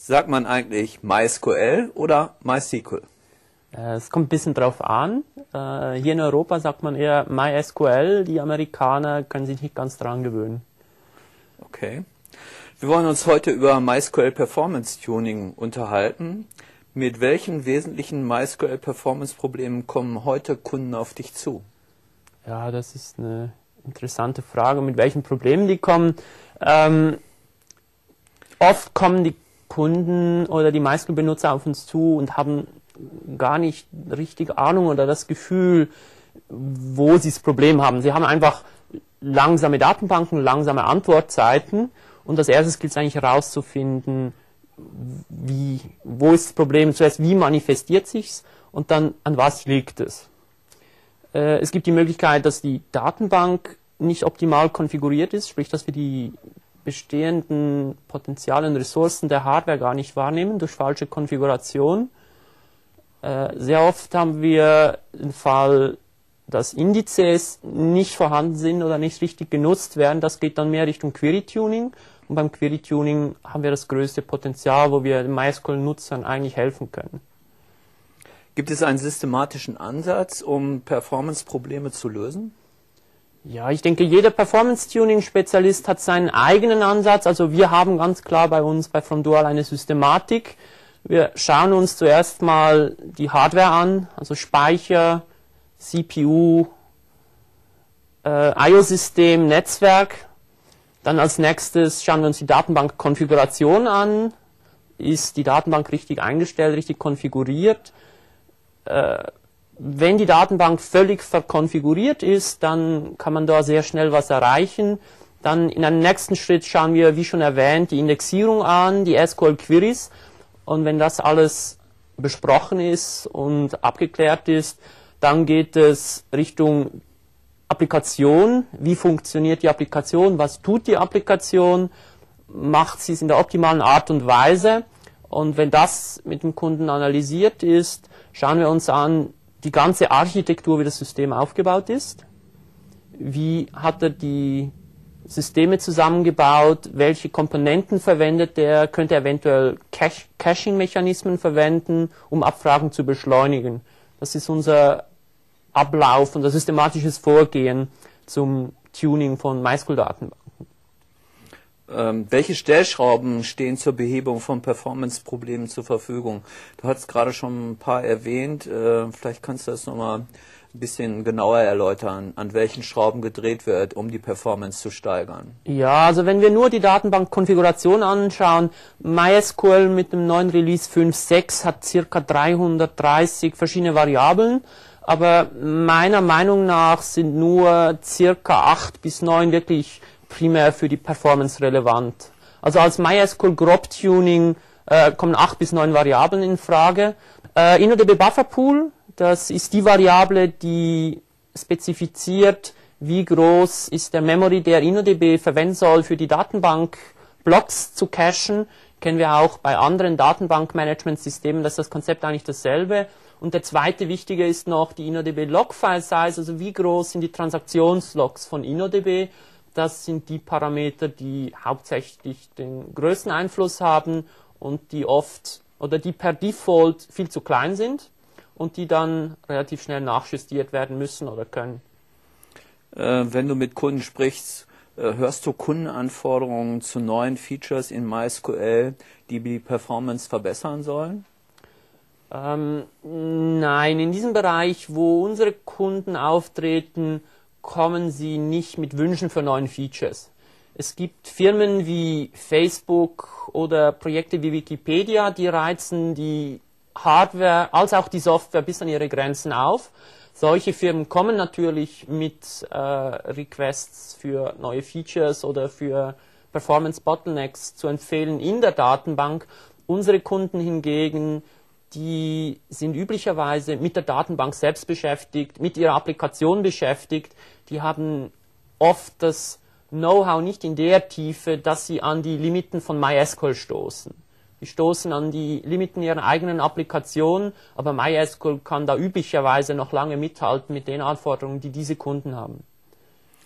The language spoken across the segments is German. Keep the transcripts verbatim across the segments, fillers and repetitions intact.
Sagt man eigentlich MySQL oder MySQL? Es kommt ein bisschen drauf an. Hier in Europa sagt man eher MySQL. Die Amerikaner können sich nicht ganz dran gewöhnen. Okay. Wir wollen uns heute über MySQL Performance Tuning unterhalten. Mit welchen wesentlichen MySQL Performance Problemen kommen heute Kunden auf dich zu? Ja, das ist eine interessante Frage, mit welchen Problemen die kommen. Ähm, oft kommen die Kunden oder die MySQL-Benutzer auf uns zu und haben gar nicht richtig Ahnung oder das Gefühl, wo sie das Problem haben. Sie haben einfach langsame Datenbanken, langsame Antwortzeiten und als erstes gilt es eigentlich herauszufinden, wie, wo ist das Problem, zuerst wie manifestiert sich's und dann an was liegt es. Äh, es gibt die Möglichkeit, dass die Datenbank nicht optimal konfiguriert ist, sprich, dass wir die bestehenden potenziellen Ressourcen der Hardware gar nicht wahrnehmen durch falsche Konfiguration. Äh, sehr oft haben wir den Fall, dass Indizes nicht vorhanden sind oder nicht richtig genutzt werden. Das geht dann mehr Richtung Query-Tuning. Und beim Query-Tuning haben wir das größte Potenzial, wo wir den MySQL-Nutzern eigentlich helfen können. Gibt es einen systematischen Ansatz, um Performance-Probleme zu lösen? Ja, ich denke, jeder Performance-Tuning-Spezialist hat seinen eigenen Ansatz. Also wir haben ganz klar bei uns bei FromDual eine Systematik. Wir schauen uns zuerst mal die Hardware an, also Speicher, C P U, äh, I O-System, Netzwerk. Dann als nächstes schauen wir uns die Datenbank-Konfiguration an. Ist die Datenbank richtig eingestellt, richtig konfiguriert? Äh, wenn die Datenbank völlig verkonfiguriert ist, dann kann man da sehr schnell was erreichen. Dann in einem nächsten Schritt schauen wir, wie schon erwähnt, die Indexierung an, die S Q L-Queries. Und wenn das alles besprochen ist und abgeklärt ist, dann geht es Richtung Applikation. Wie funktioniert die Applikation? Was tut die Applikation? Macht sie es in der optimalen Art und Weise? Und wenn das mit dem Kunden analysiert ist, schauen wir uns an die ganze Architektur, wie das System aufgebaut ist. Wie hat er die Systeme zusammengebaut? Welche Komponenten verwendet er? Könnte er eventuell Cache- Caching-Mechanismen verwenden, um Abfragen zu beschleunigen? Das ist unser Ablauf und das systematisches Vorgehen zum Tuning von MySQL-Datenbanken. Ähm, welche Stellschrauben stehen zur Behebung von Performance-Problemen zur Verfügung? Du hast gerade schon ein paar erwähnt. Äh, vielleicht kannst du das nochmal ein bisschen genauer erläutern, an welchen Schrauben gedreht wird, um die Performance zu steigern. Ja, also wenn wir nur die Datenbank-Konfiguration anschauen, MySQL mit dem neuen Release fünf Punkt sechs hat ca. dreihundertdreißig verschiedene Variablen. Aber meiner Meinung nach sind nur circa acht bis neun wirklich primär für die Performance relevant. Also als MySQL Grob Tuning äh, kommen acht bis neun Variablen in Frage. Äh, InnoDB Buffer Pool, das ist die Variable, die spezifiziert, wie groß ist der Memory, der InnoDB verwenden soll, für die Datenbank Blocks zu cachen. Kennen wir auch bei anderen Datenbankmanagementsystemen, das ist das Konzept eigentlich dasselbe. Und der zweite wichtige ist noch die InnoDB Log File Size, also wie groß sind die Transaktionslogs von InnoDB. Das sind die Parameter, die hauptsächlich den größten Einfluss haben und die oft oder die per Default viel zu klein sind und die dann relativ schnell nachjustiert werden müssen oder können. Äh, wenn du mit Kunden sprichst, äh, hörst du Kundenanforderungen zu neuen Features in MySQL, die die Performance verbessern sollen? Ähm, nein, in diesem Bereich, wo unsere Kunden auftreten, kommen sie nicht mit Wünschen für neuen Features. Es gibt Firmen wie Facebook oder Projekte wie Wikipedia, die reizen die Hardware als auch die Software bis an ihre Grenzen auf. Solche Firmen kommen natürlich mit äh, Requests für neue Features oder für Performance Bottlenecks zu empfehlen in der Datenbank. Unsere Kunden hingegen, die sind üblicherweise mit der Datenbank selbst beschäftigt, mit ihrer Applikation beschäftigt. Die haben oft das Know-how nicht in der Tiefe, dass sie an die Limiten von MySQL stoßen. Die stoßen an die Limiten ihrer eigenen Applikation, aber MySQL kann da üblicherweise noch lange mithalten mit den Anforderungen, die diese Kunden haben.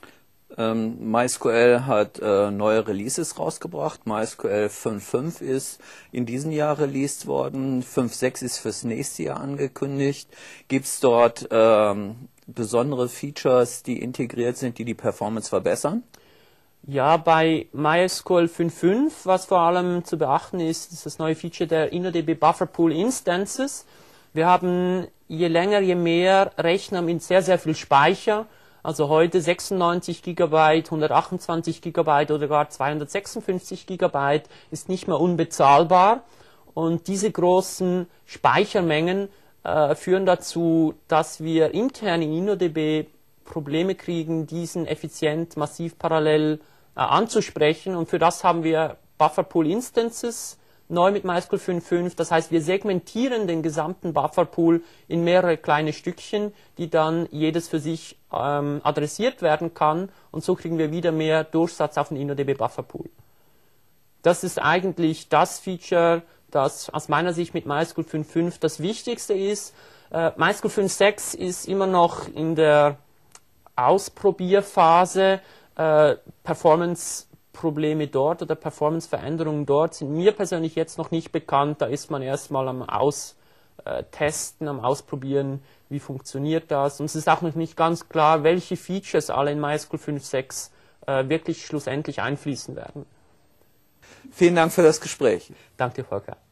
Ähm, MySQL hat äh, neue Releases rausgebracht. MySQL fünf Punkt fünf ist in diesem Jahr released worden. fünf Punkt sechs ist fürs nächste Jahr angekündigt. Gibt es dort ähm, besondere Features, die integriert sind, die die Performance verbessern? Ja, bei MySQL fünf Punkt fünf, was vor allem zu beachten ist, ist das neue Feature der InnoDB Buffer Pool Instances. Wir haben je länger, je mehr Rechner mit sehr, sehr viel Speicher. Also heute sechsundneunzig Gigabyte, hundertachtundzwanzig Gigabyte oder gar zweihundertsechsundfünfzig Gigabyte ist nicht mehr unbezahlbar. Und diese großen Speichermengen äh, führen dazu, dass wir intern in InnoDB Probleme kriegen, diesen effizient massiv parallel äh, anzusprechen. Und für das haben wir Buffer Pool Instances neu mit MySQL fünf Punkt fünf. Das heißt, wir segmentieren den gesamten Bufferpool in mehrere kleine Stückchen, die dann jedes für sich ähm, adressiert werden kann. Und so kriegen wir wieder mehr Durchsatz auf den InnoDB Bufferpool. Das ist eigentlich das Feature, das aus meiner Sicht mit MySQL fünf Punkt fünf das Wichtigste ist. Äh, MySQL fünf Punkt sechs ist immer noch in der Ausprobierphase. Äh, Performance Probleme dort oder Performance-Veränderungen dort sind mir persönlich jetzt noch nicht bekannt. Da ist man erstmal am Austesten, am Ausprobieren, wie funktioniert das. Und es ist auch noch nicht ganz klar, welche Features alle in MySQL fünf Punkt sechs äh, wirklich schlussendlich einfließen werden. Vielen Dank für das Gespräch. Danke dir, Volker.